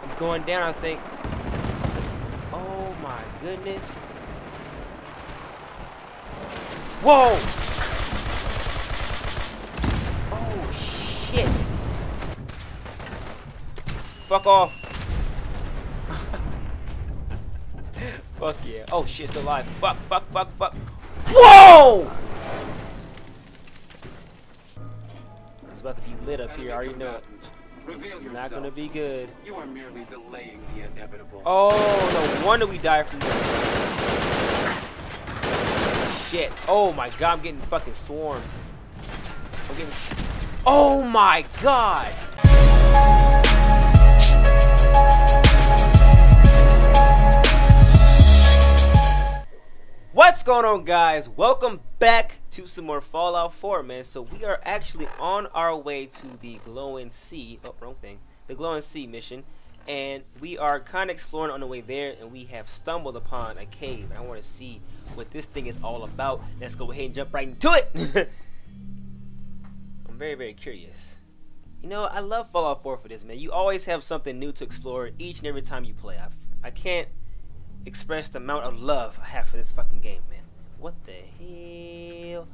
He's going down, I think. Oh my goodness. Whoa! Oh shit. Fuck off. Fuck yeah. Oh shit, it's alive. Fuck, fuck, fuck, fuck. Whoa! It's about to be lit up here, I already know it. It's not gonna be good. You are merely delaying the inevitable. Oh, no wonder we died from this. Shit. Oh my god, I'm getting fucking swarmed. I'm getting. Oh my god! What's going on, guys? Welcome back to some more Fallout 4, man. So we are actually on our way to the Glowing Sea. Oh, wrong thing. The Glowing Sea mission. And we are kind of exploring on the way there, and we have stumbled upon a cave. And I want to see what this thing is all about. Let's go ahead and jump right into it. I'm very, very curious. You know, I love Fallout 4 for this, man. You always have something new to explore each and every time you play. I can't express the amount of love I have for this fucking game, man. What the hell?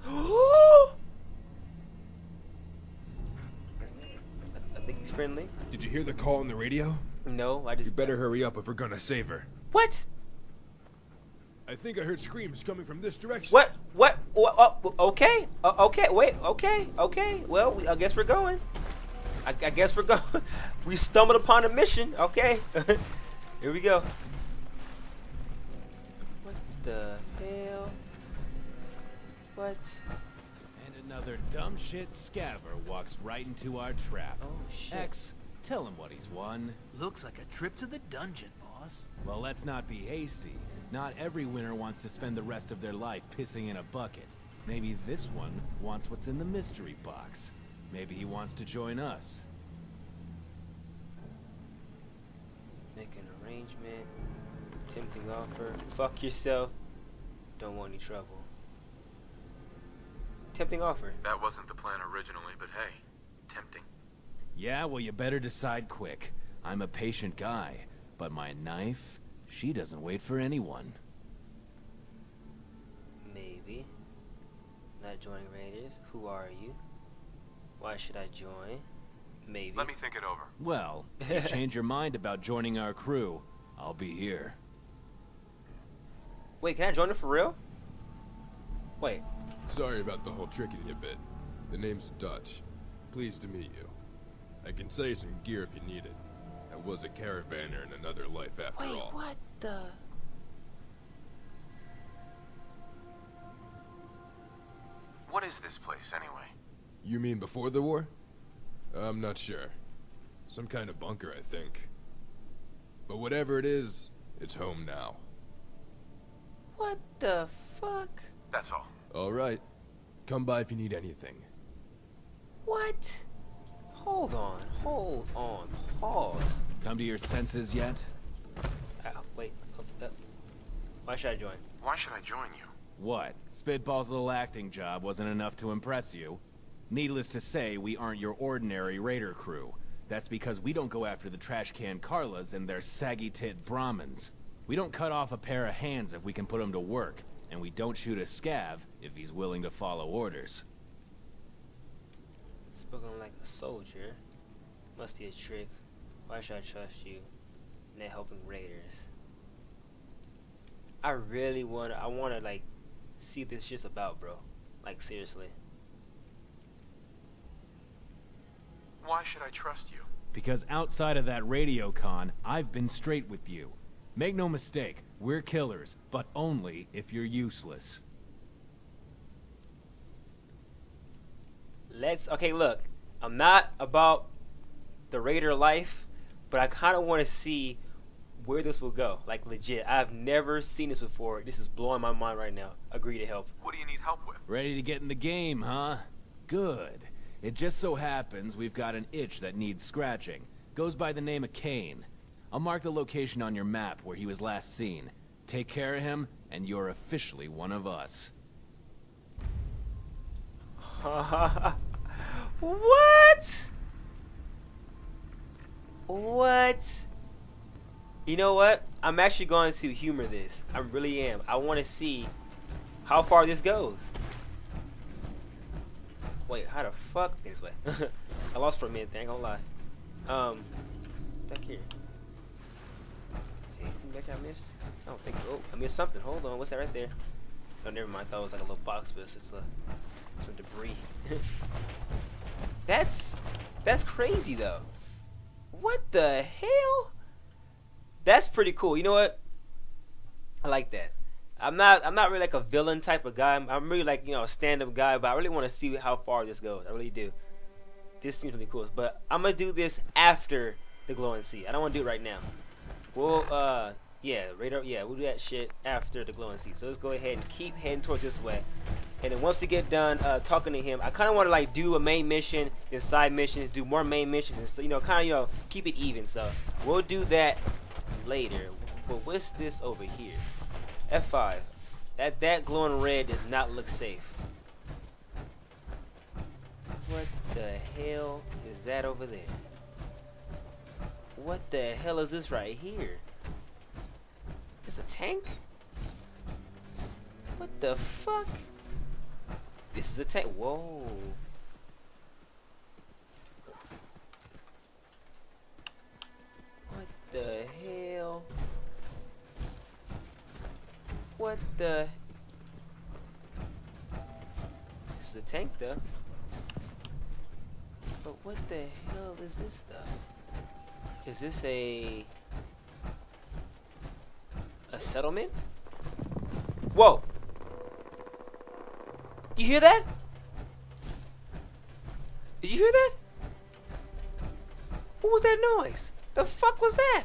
I think he's friendly. Did you hear the call on the radio? No, I just... You better hurry up if we're gonna save her. What? I think I heard screams coming from this direction. What? Okay. Okay. Wait. Okay. Well, I guess we're going. I guess we're going. We stumbled upon a mission. Okay. Here we go. What the hell? What? And another dumb shit scaver walks right into our trap. Oh shit. X, tell him what he's won. Looks like a trip to the dungeon, boss. Well, let's not be hasty. Not every winner wants to spend the rest of their life pissing in a bucket. Maybe this one wants what's in the mystery box. Maybe he wants to join us. Make an arrangement. Tempting offer. Fuck yourself. Don't want any trouble. Tempting offer. That wasn't the plan originally, but hey, tempting. Yeah, well, you better decide quick. I'm a patient guy, but my knife, she doesn't wait for anyone. Maybe. Not joining Raiders. Who are you? Why should I join? Maybe. Let me think it over. Well, if you change your mind about joining our crew, I'll be here. Wait, can I join it for real? Wait. Sorry about the whole tricking you bit. The name's Dutch. Pleased to meet you. I can sell you some gear if you need it. I was a caravaner in another life after Wait, all. what the? What is this place, anyway? You mean before the war? I'm not sure. Some kind of bunker, I think. But whatever it is, it's home now. What the fuck? That's all. All right. Come by if you need anything. What? Hold on, pause. Come to your senses yet? Wait. Why should I join? Why should I join you? What? Spitball's little acting job wasn't enough to impress you? Needless to say, we aren't your ordinary raider crew. That's because we don't go after the trash can Carlas and their saggy-tit Brahmins. We don't cut off a pair of hands if we can put them to work, and we don't shoot a scav if he's willing to follow orders. Spoken like a soldier. Must be a trick. Why should I trust you? Net helping raiders. I wanna like see this shit's about, bro. Like seriously. Why should I trust you? Because outside of that radio con, I've been straight with you. Make no mistake, we're killers, but only if you're useless. Okay, look. I'm not about the raider life, but I kind of want to see where this will go. Like legit. I've never seen this before. This is blowing my mind right now. Agree to help. What do you need help with? Ready to get in the game, huh? Good. It just so happens we've got an itch that needs scratching. Goes by the name of Kane. I'll mark the location on your map where he was last seen. Take care of him, and you're officially one of us. What? What? You know what? I'm actually going to humor this. I really am. I want to see how far this goes. Wait, how the fuck? This way. I lost for a minute. Ain't gonna lie. Back here. Anything back I missed? I don't think so. Oh, I missed something. Hold on. What's that right there? Oh, never mind. I thought it was like a little box, but it's just some debris. That's crazy though. What the hell? That's pretty cool. You know what? I like that. I'm not really like a villain type of guy. I'm really like, you know, a stand-up guy, but I really want to see how far this goes. I really do. This seems really cool. But I'm gonna do this after the glowing sea. I don't want to do it right now. We'll yeah, radar. Yeah, we'll do that shit after the glowing sea. So let's go ahead and keep heading towards this way. And then once we get done talking to him, I kind of want to like do a main mission, then side missions, do more main missions, and so, you know, kind of, you know, keep it even. So we'll do that later. But what's this over here? F5. That glowing red does not look safe. What the hell is that over there? What the hell is this right here? It's a tank? What the fuck? This is a tank. Whoa. What the hell? What the? This is a tank though. But what the hell is this stuff? Is this a settlement? Whoa! You hear that? Did you hear that? What was that noise? The fuck was that?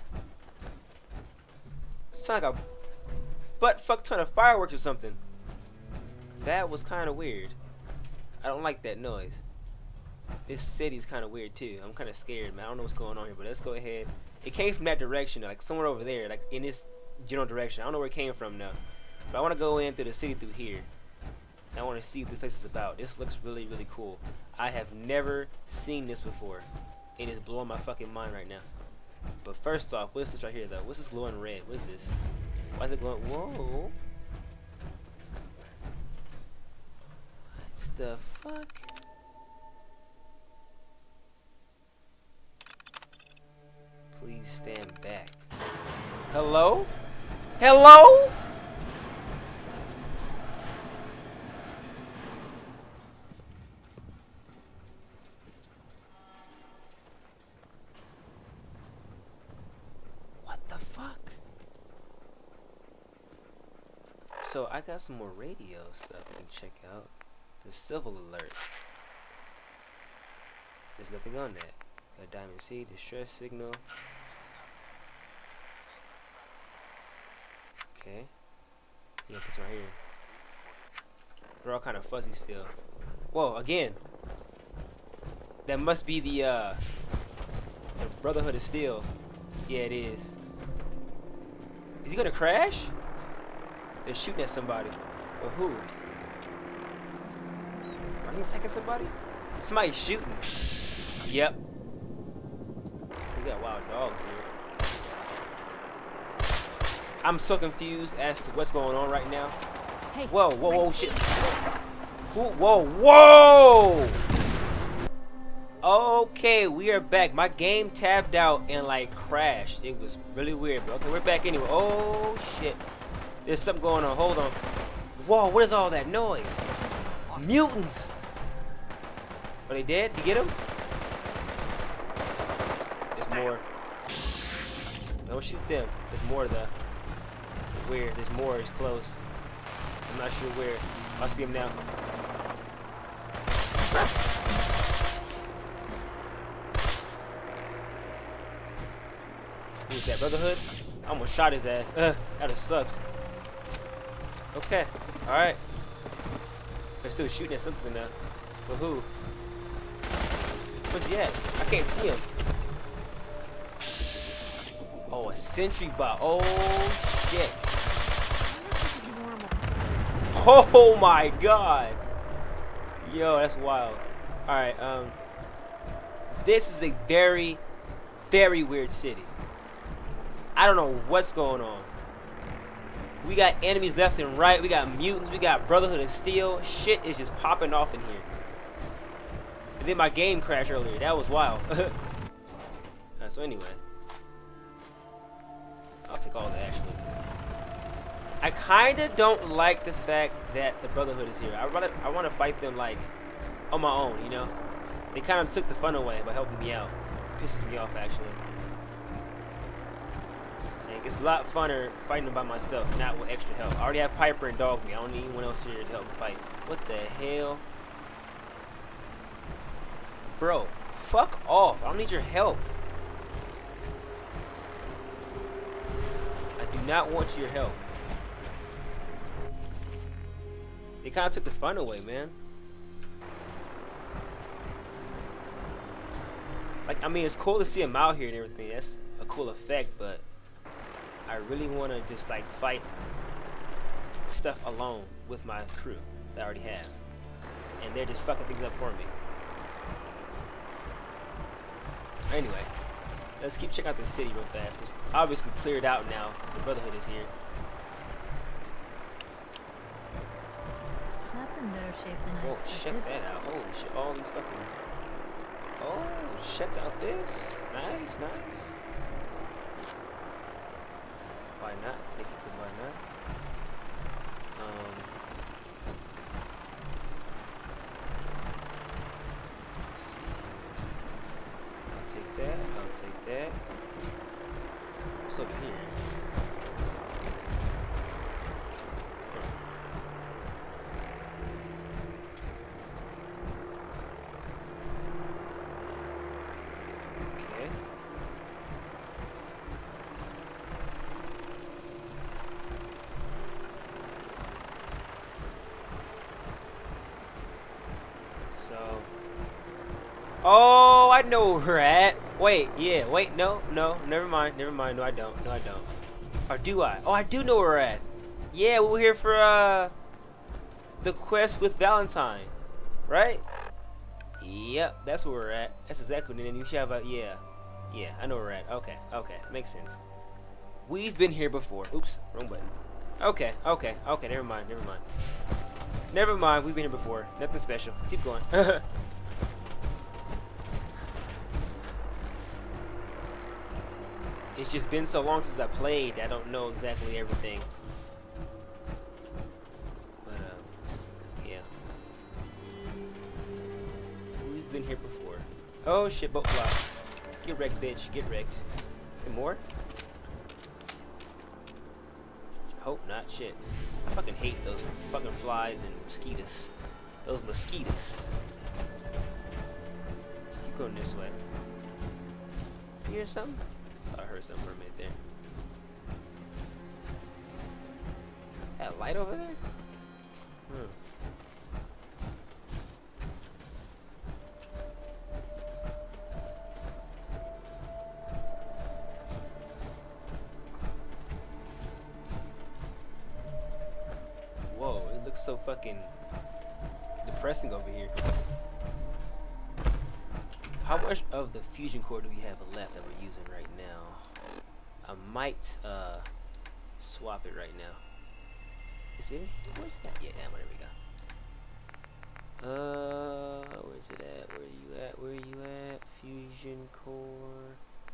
Sounded like a butt fuck ton of fireworks or something. That was kind of weird. I don't like that noise. This city's kind of weird too. I'm kind of scared, man. I don't know what's going on here, but let's go ahead. It came from that direction, like somewhere over there, like in this general direction. I don't know where it came from now, but I want to go in through the city through here. I want to see what this place is about. This looks really, really cool. I have never seen this before, and it's blowing my fucking mind right now. But first off, what's this right here though? What's this glowing red? What's this? Why is it glowing? Whoa! What the fuck? Please stand back. Hello? Hello? What the fuck? So I got some more radio stuff I can check out. The civil alert. There's nothing on that. Got Diamond C, distress signal. Okay. Yeah, this right here. They're all kind of fuzzy still. Whoa, again. That must be the Brotherhood of Steel. Yeah, it is. Is he gonna crash? They're shooting at somebody. But who? Are they attacking somebody? Somebody's shooting. Yep. We got wild dogs here. I'm so confused as to what's going on right now. Hey, whoa, whoa, whoa, shit. Whoa, whoa! Okay, we are back. My game tabbed out and like crashed. It was really weird, but okay, we're back anyway. Oh shit. There's something going on. Hold on. Whoa, what is all that noise? Mutants! Are they dead? You get them? There's more. Don't shoot them. There's more though. Where? There's more. It's close. I'm not sure where. I see him now. Who's that? Brotherhood? I almost shot his ass. That just sucks. Okay. Alright. They're still shooting at something now. But who? Where's he at? I can't see him. Oh, a sentry bot. Oh, shit. Oh my god. Yo, that's wild. Alright, this is a very, very weird city. I don't know what's going on. We got enemies left and right. We got mutants. We got Brotherhood of Steel. Shit is just popping off in here. And then my game crashed earlier. That was wild. So anyway, I'll take all that actually. I kinda don't like the fact that the Brotherhood is here. I want to fight them like on my own, you know. They kind of took the fun away by helping me out. It pisses me off actually. Like, it's a lot funner fighting them by myself, not with extra help. I already have Piper and Dogmeat. I don't need anyone else here to help me fight. What the hell, bro? Fuck off! I don't need your help. I do not want your help. They kind of took the fun away, man. Like, I mean, it's cool to see them out here and everything. That's a cool effect, but I really want to just, like, fight stuff alone with my crew that I already have. And they're just fucking things up for me. Anyway, let's keep checking out the city real fast. It's obviously cleared out now because the Brotherhood is here. That's in better shape than I Oh, expected. check that out. Holy shit, all these fucking... Oh, check out this. Nice, nice. Why not? Take it because why not? Let's see. I'll take that. I'll take that. What's up here? Okay. So, oh, I know where we're at. Wait, yeah, wait, no, never mind, no, I don't. Or do I? Oh, I do know where we're at. Yeah, we're here for the quest with Valentine, right? Yep, that's where we're at. That's exactly what. And then you should have a yeah, I know where we're at. Okay, makes sense. We've been here before. Oops, wrong button. Okay, never mind. We've been here before. Nothing special. Let's keep going. It's just been so long since I played, I don't know exactly everything. But, yeah. We've been here before. Oh shit, boat fly. Get wrecked, bitch. Get wrecked. And more? Hope not. Shit. I fucking hate those fucking flies and mosquitoes. Those mosquitoes. Let's keep going this way. You hear something? I heard something for a minute there. That light over there? Whoa, it looks so fucking depressing over here. How much of the fusion core do we have left that we're using right now? I might swap it right now. Is it? Where's that? Yeah, there we go. Where's it at? Where are you at? Fusion core.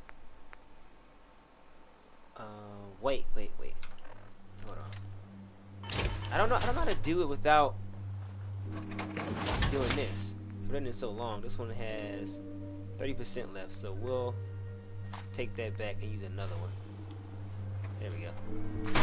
Wait. Hold on. I don't know how to do it without doing this. I've done it so long. This one has 30% left, so we'll take that back and use another one. There we go.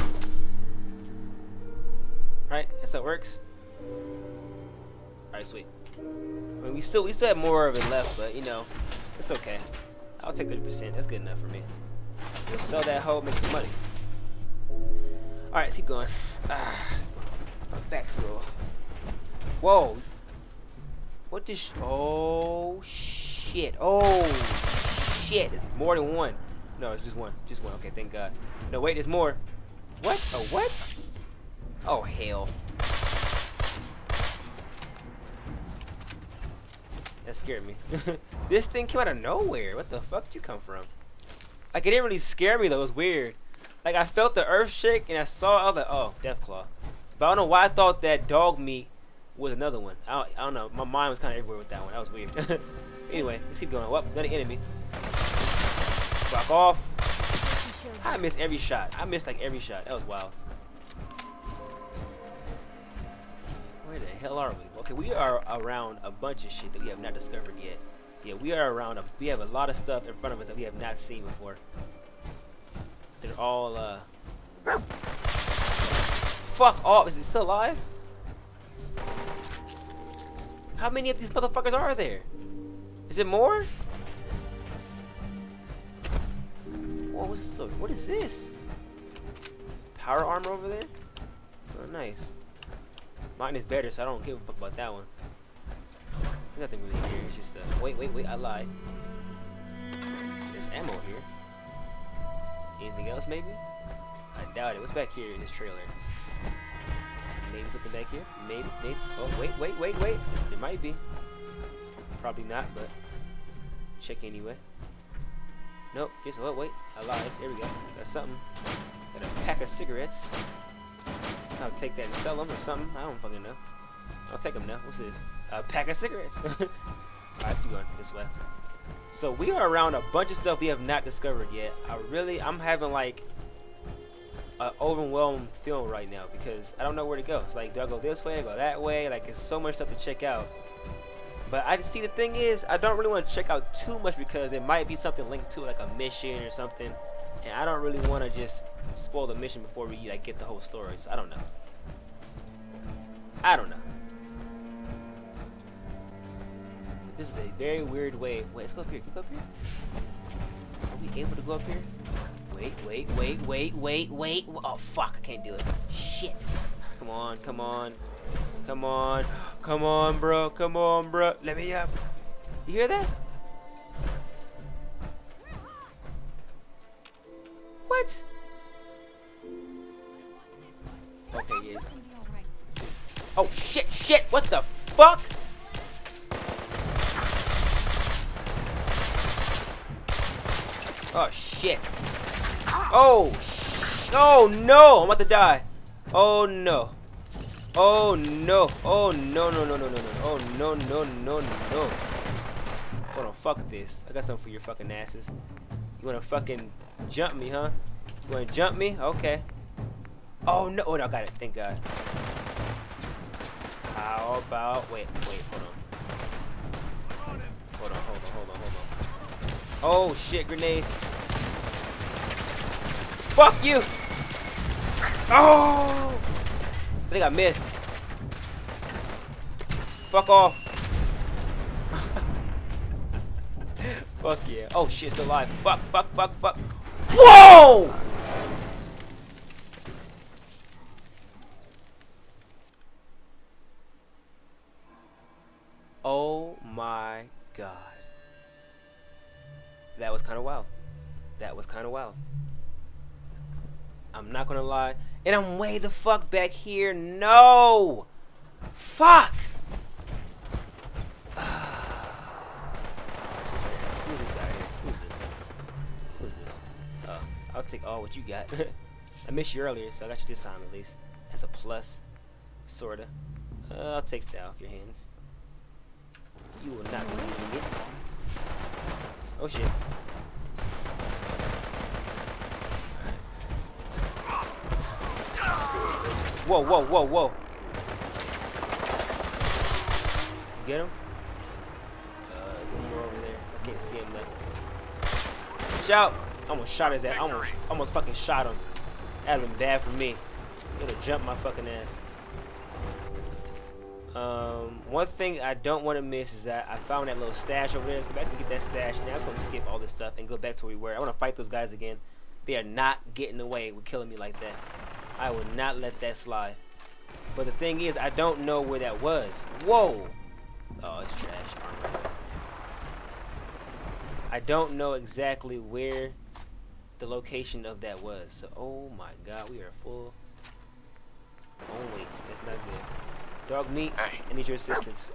Alright, that's how it works. Alright, sweet. I mean, we still have more of it left, but you know, it's okay. I'll take 30%. That's good enough for me. We'll sell that hoe, make some money. Alright, let's keep going. My back's a little. Whoa. What this? Oh shit! Oh shit! More than one. No, it's just one. Just one. Okay, thank God. No, wait, there's more. What? Oh, what? Oh hell! That scared me. This thing came out of nowhere. What the fuck did you come from? Like, it didn't really scare me, though. It was weird. Like, I felt the earth shake, and I saw, I was like, oh, Deathclaw. But I don't know why I thought that dog meat was another one. I don't know. My mind was kind of everywhere with that one. That was weird. Anyway, let's keep going. Well, another enemy. Block off. I missed every shot. I missed, like, every shot. That was wild. Where the hell are we? Okay, we are around a bunch of shit that we have not discovered yet. Yeah, we are around we have a lot of stuff in front of us that we have not seen before. They're all fuck off. Is it still alive? How many of these motherfuckers are there? Is it more? Whoa, what is this? Power armor over there? Oh, nice. Mine is better, so I don't give a fuck about that one. There's nothing really here. It's just wait, I lied. There's ammo here. Anything else, maybe? I doubt it. What's back here in this trailer? Maybe something back here? Maybe. Oh, wait. There might be. Probably not, but check anyway. Nope. Just, oh, wait. I lied. There we go. Got something. Got a pack of cigarettes. I'll take that and sell them or something. I don't fucking know. I'll take them now. What's this? A pack of cigarettes. Alright, let's keep going this way. So we are around a bunch of stuff we have not discovered yet. I'm having like an overwhelmed feeling right now because I don't know where to go. It's like, do I go this way, go that way? Like, it's so much stuff to check out. But I just see the thing is, I don't really want to check out too much because there might be something linked to it, like a mission or something. And I don't really want to just spoil the mission before we like get the whole story. So I don't know. This is a very weird way. Wait, let's go up here. Can we go up here? Are we able to go up here? Wait. Oh, fuck. I can't do it. Shit. Come on, bro. Let me up. You hear that? What? Okay, yes. Oh, shit. What the fuck? Oh shit. Oh no, I'm about to die. Oh no. Oh no. Oh no. Hold on, fuck this. I got something for your fucking asses. You wanna fucking jump me, huh? You wanna jump me? Okay. Oh no. Oh no, I got it. Thank God. How about wait, hold on. Hold on. Oh shit, grenade. Fuck you! Oh! I think I missed. Fuck off. Fuck yeah. Oh shit, it's alive. Fuck. Whoa! Oh my God. That was kind of wild. I'm not gonna lie. And I'm way the fuck back here. No! Fuck! Who's this guy here? Who's this? I'll take all what you got. I missed you earlier, so I got you this time at least. That's a plus. Sorta. I'll take that off your hands. You will not be using it. Oh shit. Whoa. Get him? One more over there. I can't see him though. Shout! Almost shot his ass. Almost fucking shot him. That'd have been bad for me. He would have jumped my fucking ass. One thing I don't want to miss is that I found that little stash over there. Let's go back and get that stash. And now let's go skip all this stuff and go back to where we were. I want to fight those guys again. They are not getting away with killing me like that. I will not let that slide. But the thing is, I don't know where that was. Whoa! Oh, it's trash. I don't know exactly where the location of that was. So, oh my God, we are full. Oh wait, that's not good. Dog meat, Hey. I need your assistance.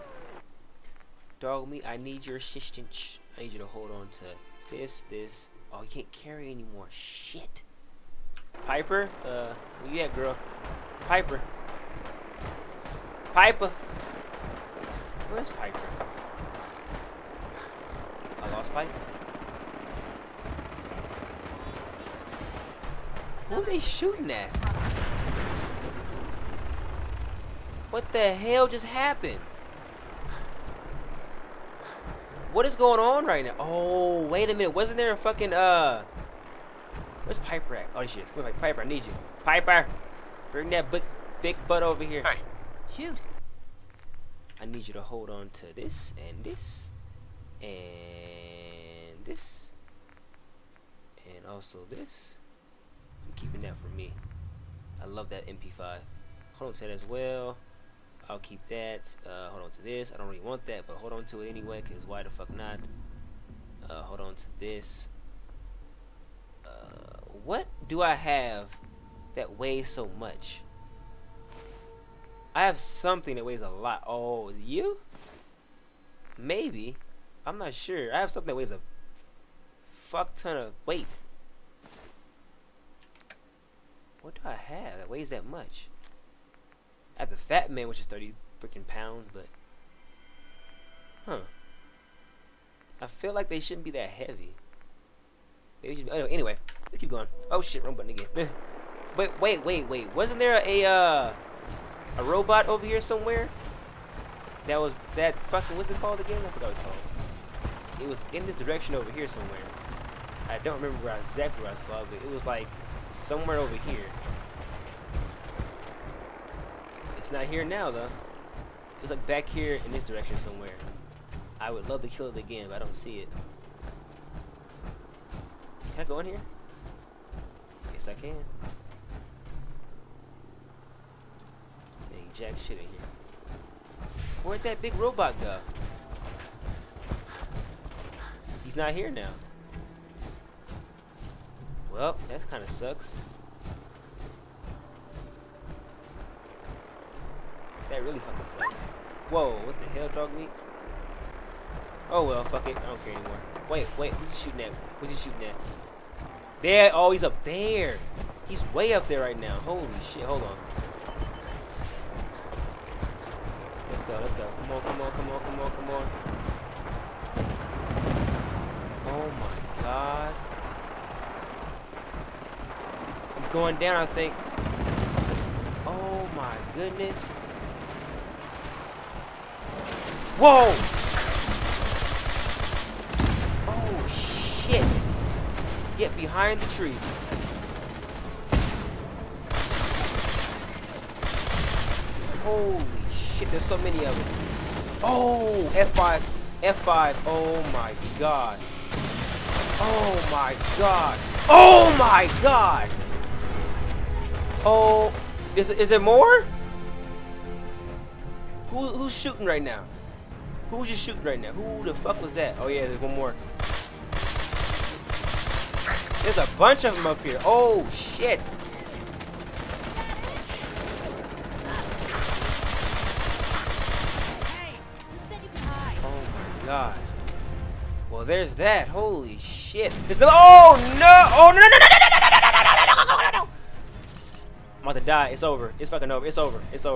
Dog meat, I need your assistance. I need you to hold on to this. Oh, you can't carry anymore. Shit. Piper? Where you at, girl? Piper. Piper. Where's Piper? I lost Piper. Who are they shooting at? What the hell just happened? What is going on right now? Oh, wait a minute. Wasn't there a fucking, where's Piper at? Oh, shit. Come on, Piper, I need you. Piper! Bring that big butt over here. Hey, Shoot. I need you to hold on to this, and this, and this, and also this. I'm keeping that for me. I love that MP5. Hold on to that as well. I'll keep that. Hold on to this. I don't really want that, but hold on to it anyway, because why the fuck not? Hold on to this. What do I have that weighs so much? I have something that weighs a lot. Oh, is it you? Maybe. I'm not sure. I have something that weighs a fuck ton of weight. What do I have that weighs that much? I have the Fat Man, which is 30 freaking pounds, but huh. I feel like they shouldn't be that heavy. Anyway, let's keep going. Oh shit, wrong button again. But wait. Wasn't there a robot over here somewhere? That was that fucking, what's it called again? I forgot what it's called. It was in this direction over here somewhere. I don't remember exactly where I saw it, but it was like somewhere over here. It's not here now though. It's like back here in this direction somewhere. I would love to kill it again, but I don't see it. Can I go in here? Yes, I can. Ain't jack shit in here. Where'd that big robot go? He's not here now. Well, that kind of sucks. That really fucking sucks. Whoa, what the hell, dog meat? Oh well, fuck it. I don't care anymore. Wait, who's he shooting at? Who's he shooting at? There, oh, he's up there. He's way up there right now. Holy shit, hold on. Let's go. Come on. Oh my god. He's going down, I think. Oh my goodness. Whoa! Oh shit! Get behind the tree. Holy shit, there's so many of them. Oh, F5. Oh my god. Oh my god. Oh my god. Oh, is there more? Who's shooting right now? Who's just shooting right now? Who the fuck was that? Oh yeah, there's one more. There's a bunch of them up here. Oh shit. Oh my god. Well, there's that. Holy shit. There's no. Oh no! Oh no! I'm about to die. It's over. It's fucking over. It's over. It's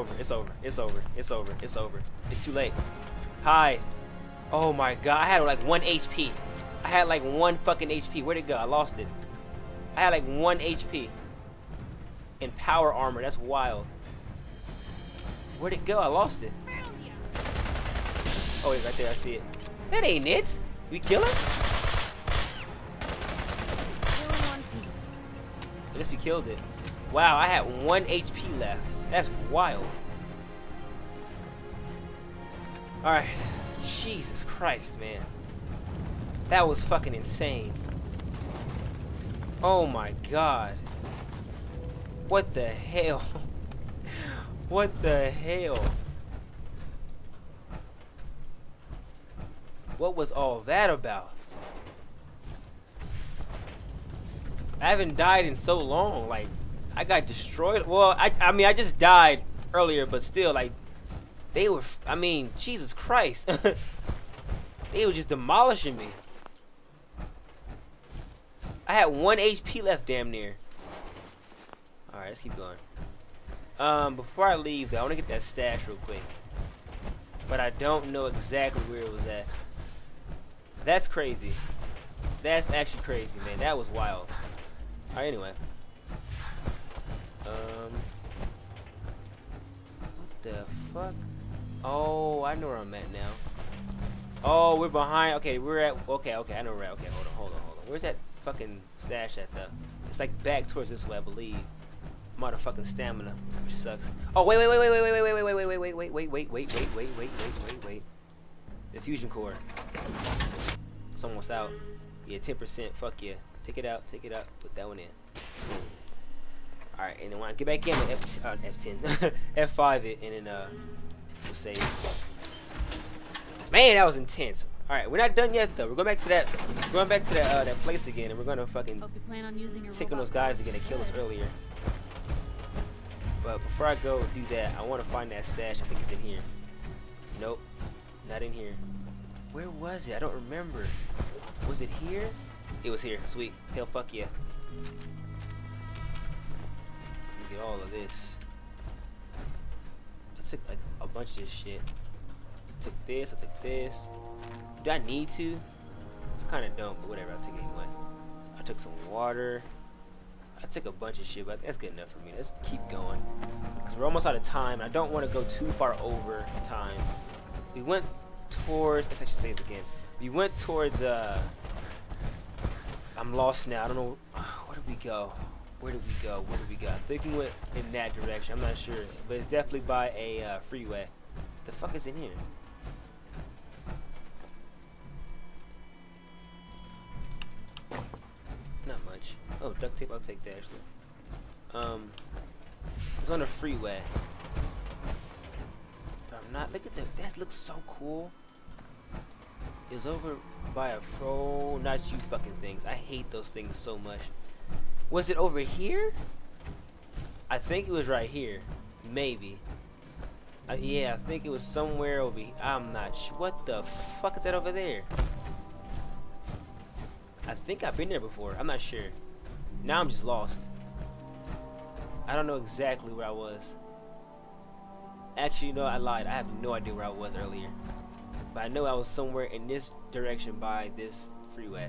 too late. Hide. Oh my god. I had like 1 HP. I had like 1 fucking HP. Where'd it go? I lost it. I had like 1 HP. In power armor. That's wild. Where'd it go? I lost it. Oh, it's right there. I see it. That ain't it. We kill it? I guess we killed it. Wow, I had 1 HP left. That's wild. Alright. Jesus Christ, man. That was fucking insane. Oh my god. What the hell? What the hell? What was all that about? I haven't died in so long. Like, I got destroyed. Well, I mean, I just died earlier, but still, like, they were, I mean, Jesus Christ. They were just demolishing me. I had 1 HP left, damn near. Alright, let's keep going. Before I leave, though, I want to get that stash real quick. But I don't know exactly where it was at. That's crazy. That's actually crazy, man. That was wild. Alright, anyway. What the fuck? Oh, I know where I'm at now. Oh, we're behind. Okay, we're at. Okay, I know where we're at. Okay, hold on. Where's that fucking stash at, though? It's like back towards this way, I believe. I'm out of fucking stamina, which sucks. Oh, wait. The fusion core. It's almost out. Yeah, 10%. Fuck yeah. Take it out. Put that one in. Alright, and then when I get back in with F10, F5 it, and then we'll save. Man, that was intense. Alright, we're not done yet though. We're going back to that. That place again, and we're gonna fucking tick on those guys again that killed us earlier. But before I go do that, I want to find that stash. I think it's in here. Nope, not in here. Where was it? I don't remember. Was it here? It was here. Sweet. Hell, fuck yeah. Get all of this. I took like a bunch of this shit. I took this. Do I need to? I kind of don't, but whatever. I'll take it anyway. I took some water. I took a bunch of shit, but that's good enough for me. Let's keep going because we're almost out of time. I don't want to go too far over time. We went towards. Let's actually say it again. We went towards. I'm lost now. I don't know. Where did we go? I think we went in that direction. I'm not sure, but it's definitely by a freeway. The fuck is in here? Not much. Oh, duct tape. I'll take that actually. It's on a freeway. But I'm not. Look at that. That looks so cool. It was over by a not you fucking things. I hate those things so much. Was it over here? I think it was right here. Maybe. Yeah, I think it was somewhere over here. I'm not sure. What the fuck is that over there? I think I've been there before. I'm not sure. Now I'm just lost. I don't know exactly where I was. Actually, no, I lied. I have no idea where I was earlier. But I know I was somewhere in this direction by this freeway.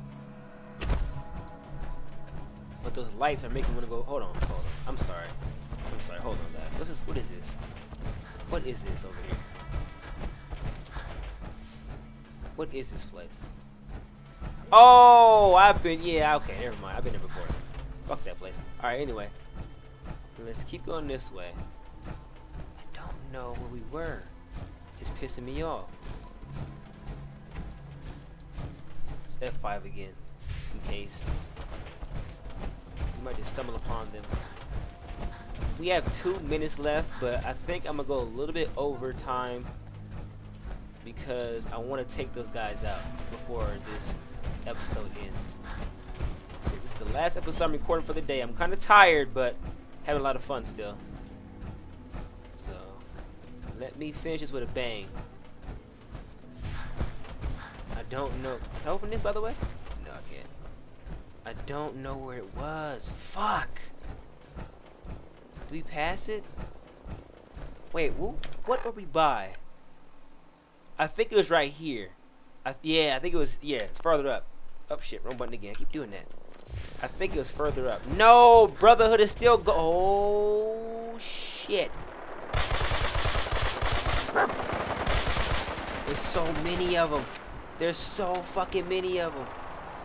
But those lights are making me want to go. Hold on. I'm sorry. Hold on, guys. What is this? What is this over here? What is this place? Oh, yeah, okay, never mind. I've been there before. Fuck that place. Alright, anyway. Let's keep going this way. I don't know where we were. It's pissing me off. It's F5 again, just in case. We might just stumble upon them. We have 2 minutes left, but I think I'm gonna go a little bit over time because I want to take those guys out before this episode ends. This is the last episode I'm recording for the day. I'm kind of tired, but having a lot of fun still. So let me finish this with a bang. I don't know. Can I open this, by the way? No, I can't. I don't know where it was. Fuck. Did we pass it? Wait, what were we by? I think it was right here. Yeah, I think it was. Yeah, it's farther up. Oh shit, wrong button again. I keep doing that. I think it was further up. No, Brotherhood is still oh shit. There's so many of them. There's so fucking many of them.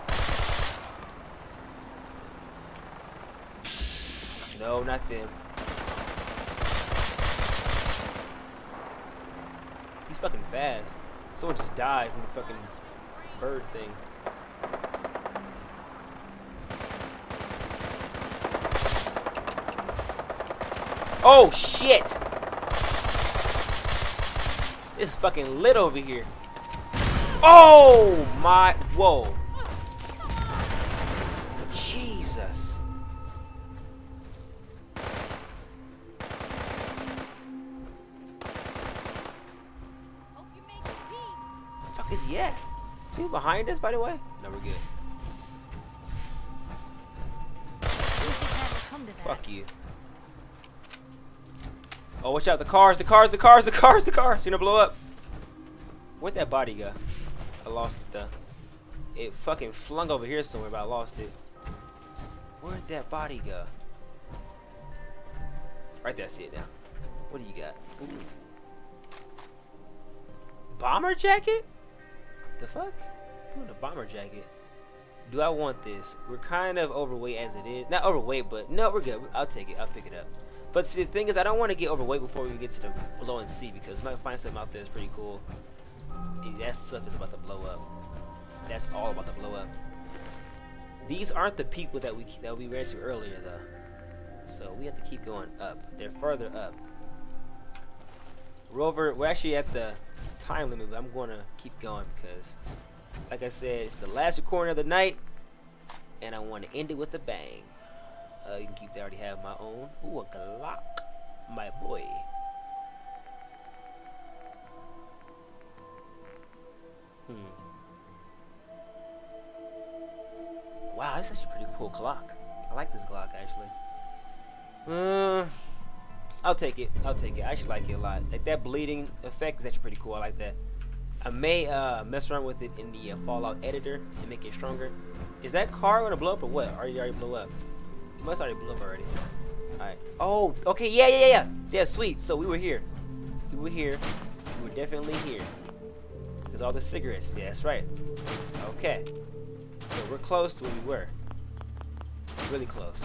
No, not them. He's fucking fast. Someone just died from the fucking bird thing. Oh shit! It's fucking lit over here. Oh my, whoa. Jesus. Is he at? Is he behind us, by the way? No, we're good. Fuck you. Oh, watch out. The cars, the cars, the cars, the cars, the cars. You're gonna blow up. Where'd that body go? I lost it though. It fucking flung over here somewhere, but I lost it. Where'd that body go? Right there, I see it now. What do you got? Ooh. Bomber jacket? The fuck? Ooh, the bomber jacket. Do I want this? We're kind of overweight as it is. Not overweight, but no, we're good. I'll take it. I'll pick it up. But see, the thing is, I don't want to get overweight before we get to the glowing sea because we might find something out there that's pretty cool. That stuff is about to blow up. That's all about to blow up. These aren't the people that we ran to earlier, though. So we have to keep going up. They're further up. We're actually at the time limit, but I'm going to keep going because, like I said, it's the last recording of the night, and I want to end it with a bang. You can keep that. I already have my own. Ooh, a Glock, my boy. Wow, that's actually a pretty cool Glock. I like this Glock actually. I'll take it. I'll take it. I actually like it a lot. Like that bleeding effect is actually pretty cool. I like that. I may mess around with it in the Fallout editor and make it stronger. Is that car gonna blow up or what? Or you already blew up? It must already blew up already. Alright. Oh, okay, yeah. Yeah, sweet. So we were here. We were here. We were definitely here. Because all the cigarettes. Yeah, that's right. Okay. So we're close to where we were. Really close.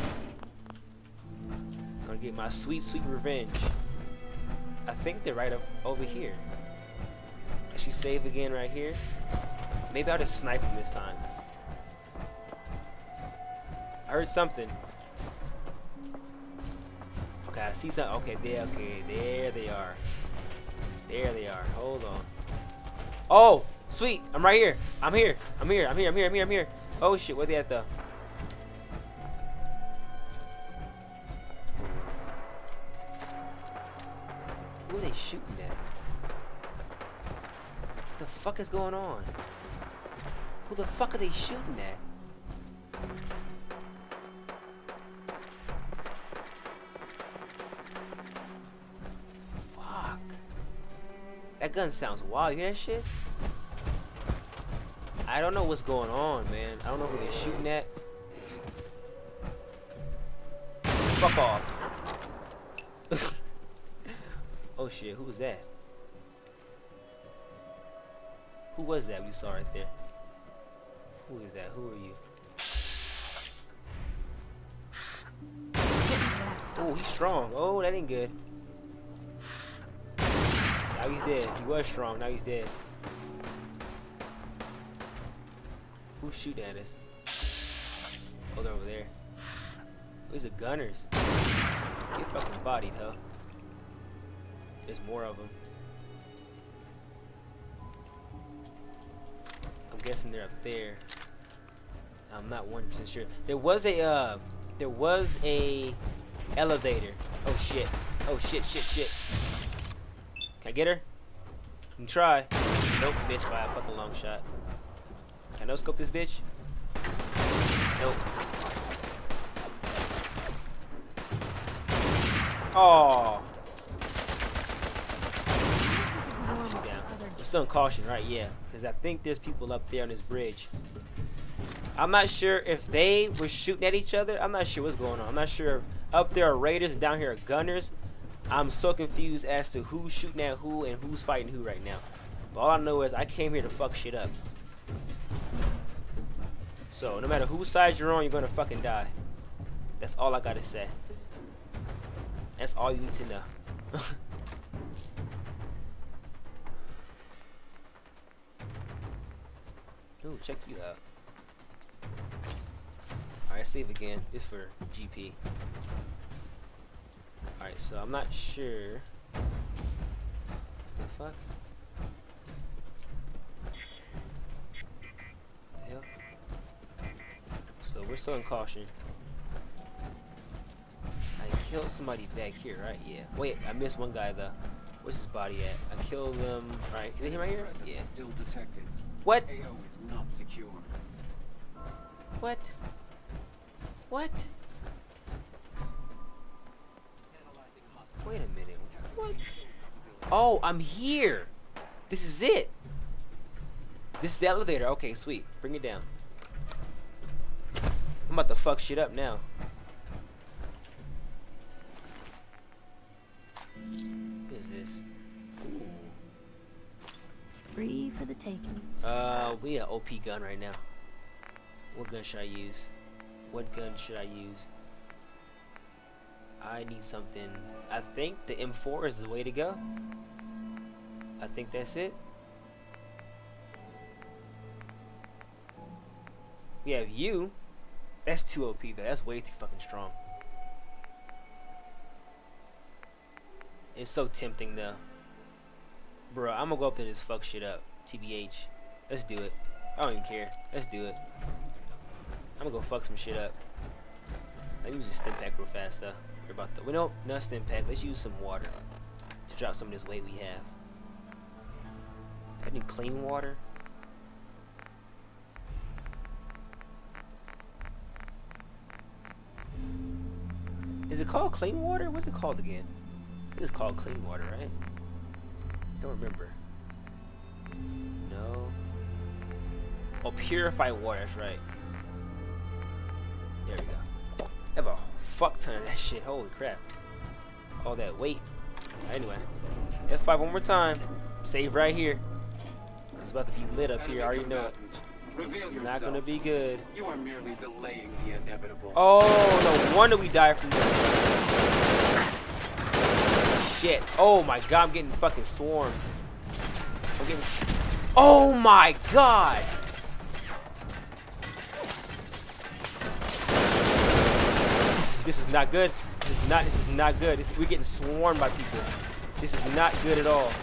Gonna get my sweet, sweet revenge. I think they're right up over here. I should save again right here. Maybe I'll just snipe them this time. I heard something. Okay, I see something. Okay, there they are. There they are. Hold on. Oh, sweet. I'm right here. I'm here. Oh shit, where they at though? Who are they shooting at? What the fuck is going on? Who the fuck are they shooting at? Fuck. That gun sounds wild. You hear that shit? I don't know what's going on, man. I don't know who they're shooting at. Fuck off. Oh shit, who was that? Who was that we saw right there? Who is that? Who are you? Oh, he's strong. Oh, that ain't good. Now he's dead. He was strong. Now he's dead. Who's shooting at us? Oh, they're over there. These are gunners. Get fucking bodied, huh? There's more of them. I'm guessing they're up there. I'm not 100% sure. There was a elevator. Oh shit. Oh shit. Can I get her? You can try. Nope, bitch, by a fucking long shot. Can I no scope this bitch? Nope. Oh. We're still in caution, right? Yeah, because I think there's people up there on this bridge. I'm not sure if they were shooting at each other. I'm not sure what's going on. I'm not sure. Up there are raiders and down here are gunners. I'm so confused as to who's shooting at who and who's fighting who right now. But all I know is I came here to fuck shit up. So no matter whose side you're on, you're gonna fucking die. That's all I gotta say. That's all you need to know. Ooh, check you out. Alright, save again. This for GP. Alright, so I'm not sure. The fuck? The hell? So we're still in caution. I killed somebody back here, right? Yeah. Wait, I missed one guy though. Where's his body at? I killed him. Right? Is he right here? Yeah. Still detected. What? AO is not secure. What? What? Oh, I'm here. This is it. This is the elevator. Okay, sweet. Bring it down. I'm about to fuck shit up now. What is this? Ooh. Free for the taking. We need an OP gun right now. What gun should I use? What gun should I use? I need something. I think the M4 is the way to go. I think that's it. We have you. That's too OP though. That's way too fucking strong. It's so tempting though. Bro, I'm gonna go up there and just fuck shit up. TBH. Let's do it. I don't even care. Let's do it. I'm gonna go fuck some shit up. Let me use a stim pack real fast though. We're about to. We don't. Not stim pack. Let's use some water to drop some of this weight we have. I need clean water. Is it called clean water? What's it called again? It's called clean water, right? Don't remember. No. Oh, purified water. That's right. There we go. I have a fuck ton of that shit. Holy crap. All that weight. Anyway. F5 one more time. Save right here. It's about to be lit up here. I already know it. Reveal It's yourself. not gonna be good. You are merely delaying the inevitable. Oh, no wonder we died from this. Shit. Oh my god, I'm getting fucking swarmed. I'm getting. Oh my god! This is not good. This is not good. We're getting swarmed by people. This is not good at all.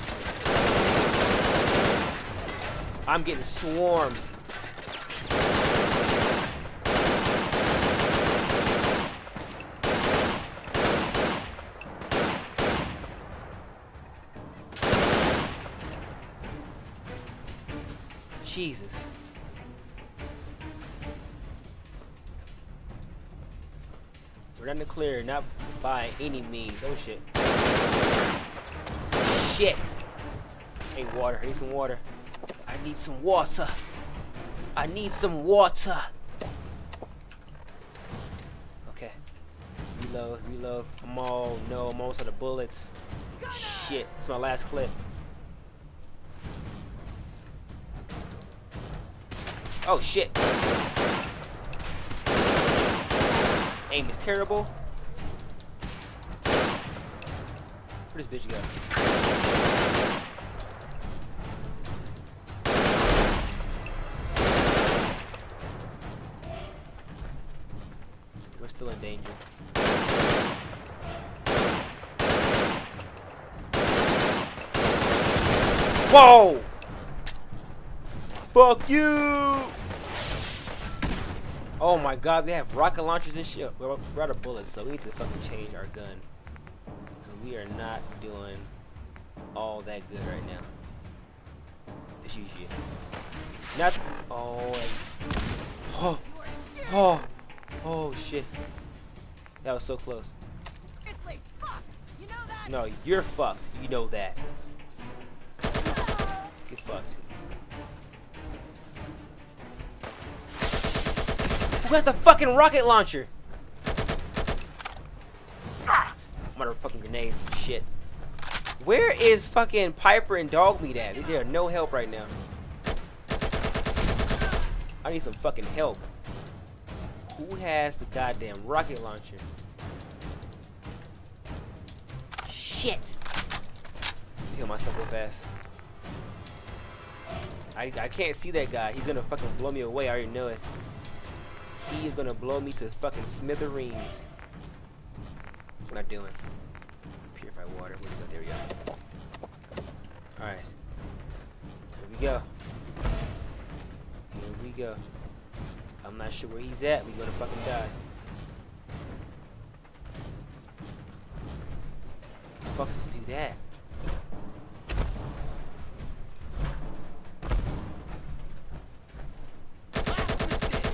I'm getting swarmed. Jesus. We're in the clear, not by any means. Oh shit. Shit. Hey, water. I need some water. I need some water. I need some water. Okay. Reload, reload. I'm almost out of bullets. Shit. It's my last clip. Oh shit. Aim is terrible. Where this bitch go? We're still in danger. Whoa! Fuck you! Oh my god, they have rocket launchers and shit. We're out of bullets, so we need to fucking change our gun. Because we are not doing all that good right now. Let's use you. Not. Oh shit. That was so close. It's like, fuck. You know that? No, you're fucked. You know that. Get fucked. Who has the fucking rocket launcher? Motherfucking grenades and shit. Where is fucking Piper and Dogmeat at? They are no help right now. I need some fucking help. Who has the goddamn rocket launcher? Shit. Heal myself real fast. I can't see that guy. He's gonna fucking blow me away. I already know it. He is gonna blow me to fucking smithereens. What am I doing? Purify water. There we go. Alright. Here we go. Here we go. I'm not sure where he's at. We're gonna fucking die. How the fuck does this do that?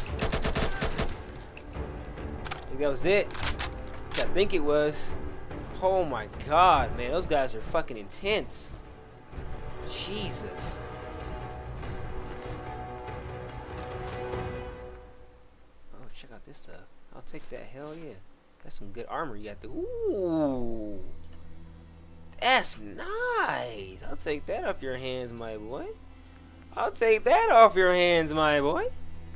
That was it. I think it was. Oh my god, man. Those guys are fucking intense. Jesus. Oh, check out this stuff. I'll take that. Hell yeah. That's some good armor you got there. Ooh. That's nice. I'll take that off your hands, my boy. I'll take that off your hands, my boy.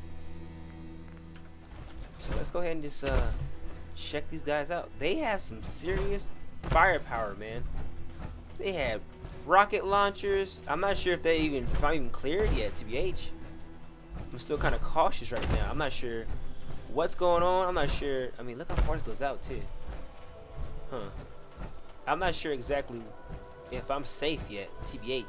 So let's go ahead and just check these guys out. They have some serious firepower, man. They have rocket launchers. I'm not sure if if I'm even cleared yet, TBH. I'm still kind of cautious right now. I'm not sure what's going on. I'm not sure. I mean, look how far this goes out too. Huh. I'm not sure exactly if I'm safe yet, TBH.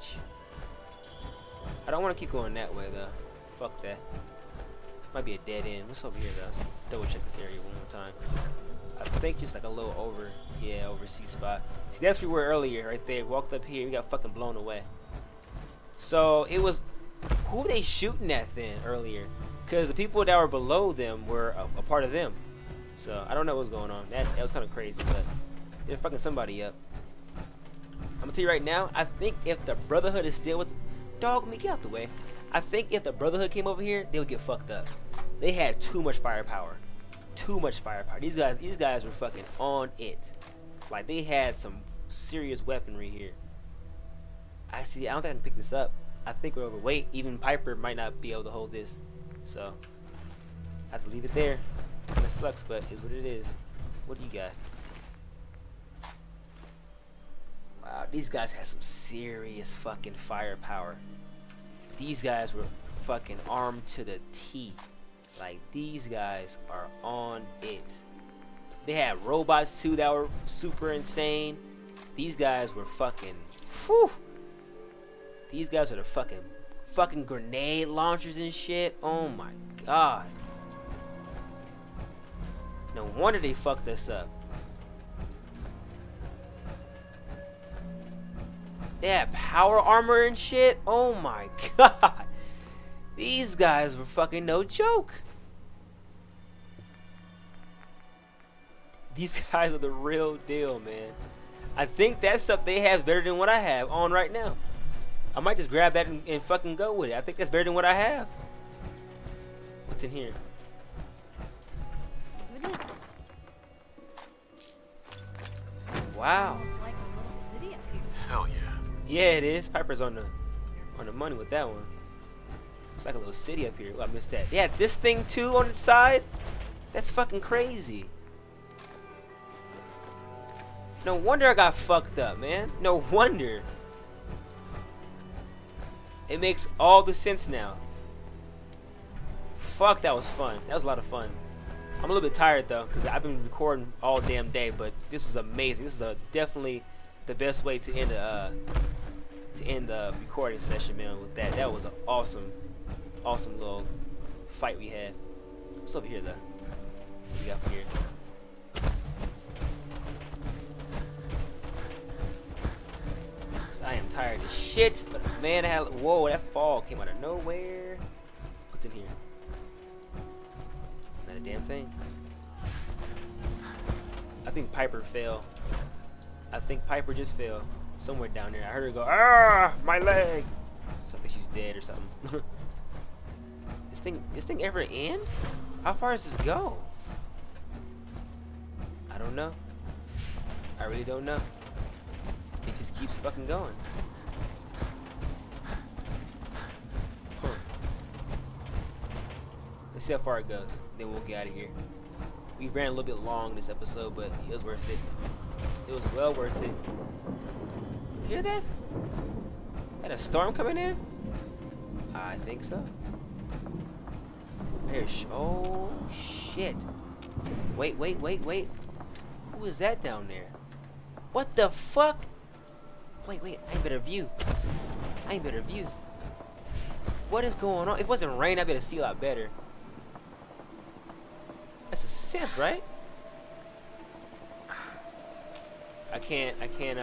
I don't want to keep going that way though. Fuck that. Might be a dead end. What's over here though? Let's double check this area one more time. I think just like a little over, yeah, overseas spot. See, that's where we were earlier, right there. Walked up here, we got fucking blown away. So it was, who were they shooting at then earlier? Because the people that were below them were a part of them. So I don't know what's going on. That was kind of crazy, but they're fucking somebody up. I'm gonna tell you right now. I think if the Brotherhood is still with, dog, me get out the way. I think if the Brotherhood came over here, they would get fucked up. They had too much firepower. Too much firepower. These guys were fucking on it. Like they had some serious weaponry here. I don't think I can pick this up. I think we're overweight. Even Piper might not be able to hold this. So I have to leave it there. Kinda sucks, but it's what it is. What do you got? Wow, these guys had some serious fucking firepower. These guys were fucking armed to the teeth. Like, these guys are on it. They had robots too that were super insane. These guys were fucking, whew. These guys are the fucking grenade launchers and shit. Oh my god. No wonder they fucked us up. They had power armor and shit. Oh my god. These guys were fucking no joke. These guys are the real deal, man. I think that stuff they have better than what I have on right now. I might just grab that and fucking go with it. I think that's better than what I have. What's in here? Wow. It's like a little city up here. Hell yeah. Yeah, it is. Piper's on the money with that one. It's like a little city up here. Oh, I missed that. They had this thing too on its side. That's fucking crazy. No wonder I got fucked up, man. No wonder. It makes all the sense now. Fuck, that was fun. That was a lot of fun. I'm a little bit tired though, because I've been recording all damn day, but this was amazing. This is definitely the best way to end the recording session, man, with that. That was an awesome little fight we had. What's over here though? What we got from here? I am tired as shit, but man, whoa, that fall came out of nowhere. What's in here? Not a damn thing. I think Piper fell. I think Piper just fell somewhere down there. I heard her go, ah, my leg. So I think she's dead or something. This thing ever end? How far does this go? I don't know. I really don't know. It just keeps fucking going. Huh. Let's see how far it goes. Then we'll get out of here. We ran a little bit long this episode, but it was worth it. It was well worth it. You hear that? Had a storm coming in? I think so. I hear oh shit. Wait. Who is that down there? What the fuck? Wait, I ain't better view. What is going on? If it wasn't rain, I better see a lot better. That's a synth, right? I can't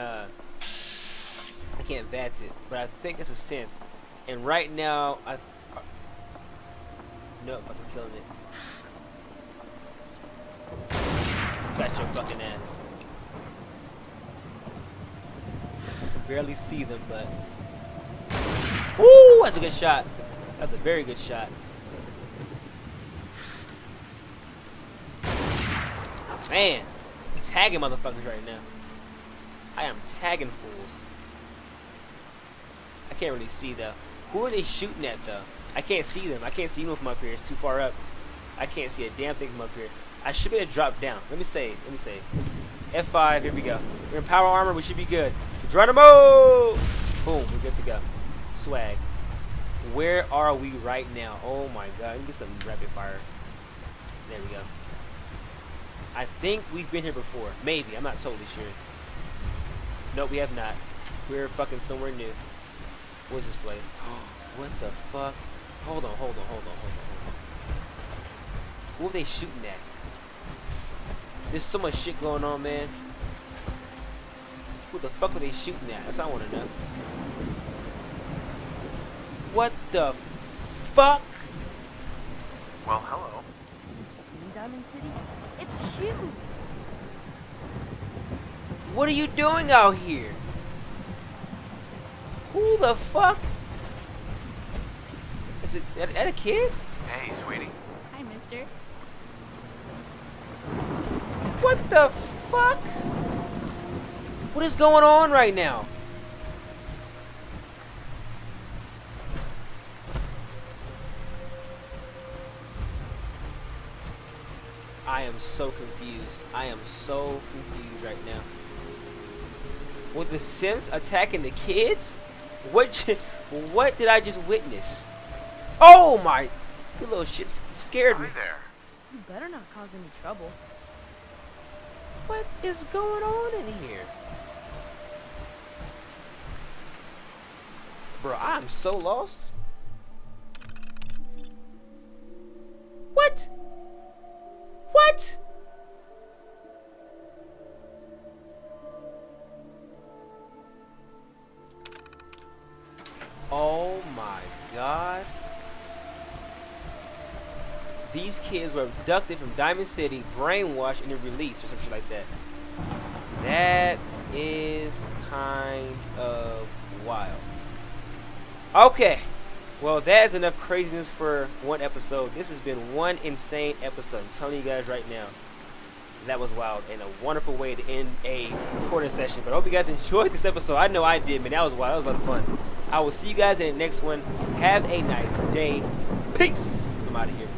VATS it, but I think it's a synth. And right now, nope, I'm killing it. Got your fucking ass. barely see them, but... Woo! That's a good shot. That's a very good shot. Man, I'm tagging motherfuckers right now. I am tagging fools. I can't really see though. Who are they shooting at though? I can't see them. I can't see them from up here. It's too far up. I can't see a damn thing from up here. I should be able to drop down. Let me save. F5. Here we go. We're in power armor. We should be good. Geronimo! Boom. We're good to go. Swag. Where are we right now? Oh my god. Let me get some rapid fire. There we go. I think we've been here before. Maybe. I'm not totally sure. Nope, we have not. We're fucking somewhere new. What's this place? What the fuck? Hold on. Who are they shooting at? There's so much shit going on, man. Who the fuck are they shooting at? That's what I want to know. What the fuck? Well, hello. See Diamond City? It's huge. What are you doing out here? Who the fuck? Is it that a kid? Hey, sweetie. Hi, mister. What the fuck? What is going on right now? I am so confused. I am so confused right now. With the Sims attacking the kids? What did I just witness? Oh my! You little shit scared me. Hi there. You better not cause any trouble. What is going on in here? Bro, I'm so lost. What? What? Oh my god. These kids were abducted from Diamond City, brainwashed, and then released or some shit like that. That is kind of wild. Okay. Well, that is enough craziness for one episode. This has been one insane episode. I'm telling you guys right now. That was wild and a wonderful way to end a recording session. But I hope you guys enjoyed this episode. I know I did, man. That was wild. That was a lot of fun. I will see you guys in the next one. Have a nice day. Peace. I'm out of here.